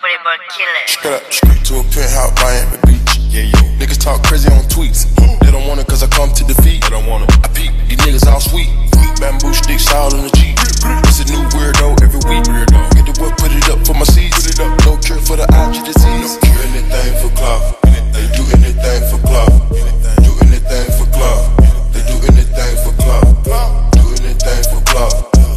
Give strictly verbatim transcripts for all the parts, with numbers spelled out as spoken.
pretty boy killer. Straight up, straight to a penthouse, Miami Beach. Yeah, yo. Niggas talk crazy on tweets. They don't want it cause I come to defeat. They don't want it. I peep, these niggas all sweet. Bamboo sticks all in the Jeep. It's a new weirdo every week. Weirdo. Get the whip, put it up for my seeds. Put it up. No cure for the I G disease. No cure anything for clout. They do anything for clout. Do anything for clout. They do anything for clout. Do anything for clout.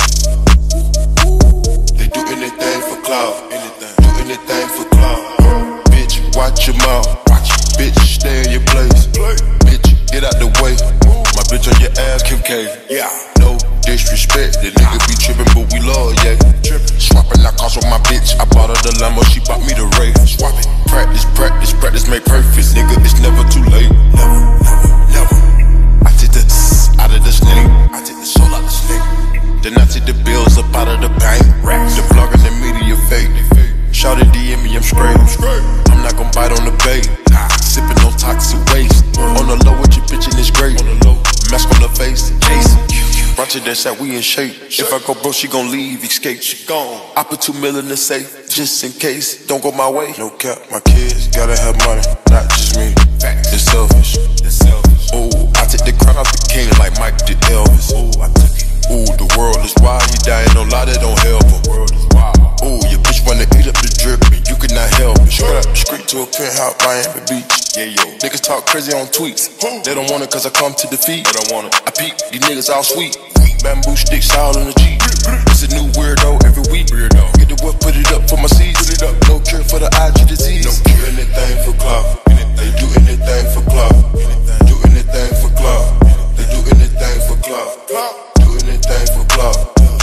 They do anything for clout. Do anything for clout. Bitch, watch your mouth. Bitch, stay in your place. Bitch, get out the way. My bitch on your ass, Kim K. Yeah. No disrespect, the nigga be trippin', but we love, yeah. Swappin' like cost on my bitch. I bought her the Lambo, she bought me the Ray. Swap it. Practice, practice, practice, make perfect. Nigga, it's never too late. Never, never, never. I take the tss out of the snake. I take the soul out the snake. Then I take the bills up out of the bank. The blog and the media fake. Shout it D M me, I'm straight. I'm not gon' bite on the bait. Sippin' on toxic waste. On the low with your bitch and it's great. Mask on the face, case. Watch it, that's how we in shape. If I go broke, she gon' leave, escape. She gone. I put two mil in the safe, just in case. Don't go my way. No cap, my kids gotta have money, not just me. They're selfish. Ooh, I take the crown off the king like Mike did Elvis. Ooh, I took it. Ooh, the world is wild, he dying, no lie, that don't help him. Ooh, your bitch wanna eat up the drip, and you cannot help it. Straight up, straight to a penthouse, Miami Beach. Yeah, yo. Niggas talk crazy on tweets. They don't want it cause I come to defeat. They don't want it. I peep, these niggas all sweet. Bamboo sticks all in the Jeep. It's a new weirdo every week. Weirdo. Get the whip, put it up for my seeds. Put it up. No cure for the I G disease. No cure anything for clout. They do anything for clout. Do anything for clout. They do anything for clout. Do anything for clout.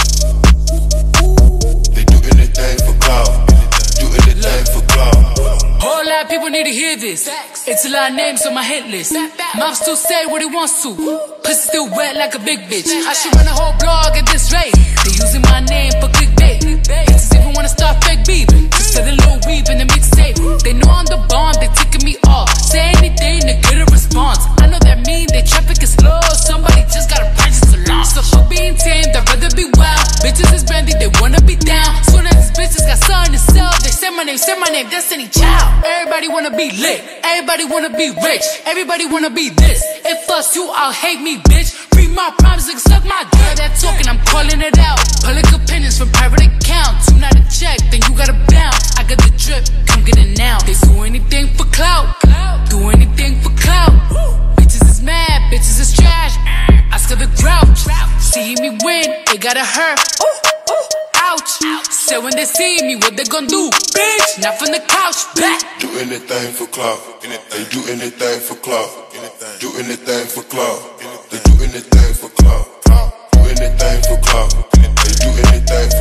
They do anything for clout. Do anything for clout. Whole lot of people need to hear this. It's a lot of names on my hit list. Mom still say what he wants to. Pussy still wet like a big bitch. I should run a whole blog at this rate. They using my name for clickbait. Bitches even wanna start fake beef. Just said a little weep in the mixtape. They know I'm the bomb, they ticking me off. Say anything to get a response. I know that mean they traffic is slow. Somebody just gotta practice a lot. So for being tamed, I'd rather be wild. Bitches is bendy, they wanna be down. Soon as these bitches got something to sell, they say my name, say my name, Destiny Child. Everybody wanna be lit, everybody wanna be rich, everybody wanna be this. If us you all hate me, bitch. Read my promise, nigga, suck my dick. That talking, I'm calling it out. Public opinions from private accounts. You not a check, then you gotta bounce. I got the drip, come get it now. They do anything for clout, do anything for clout. Bitches is mad, bitches is trash. Oscar the Grouch, see me win, it gotta hurt. Ooh, ooh. Ouch. So when they see me, what they gon' do? Bitch, not from the couch, back. Do anything for clout. They do anything for clout. Do anything for clout. They do anything for clout. Do anything for clout. They do anything for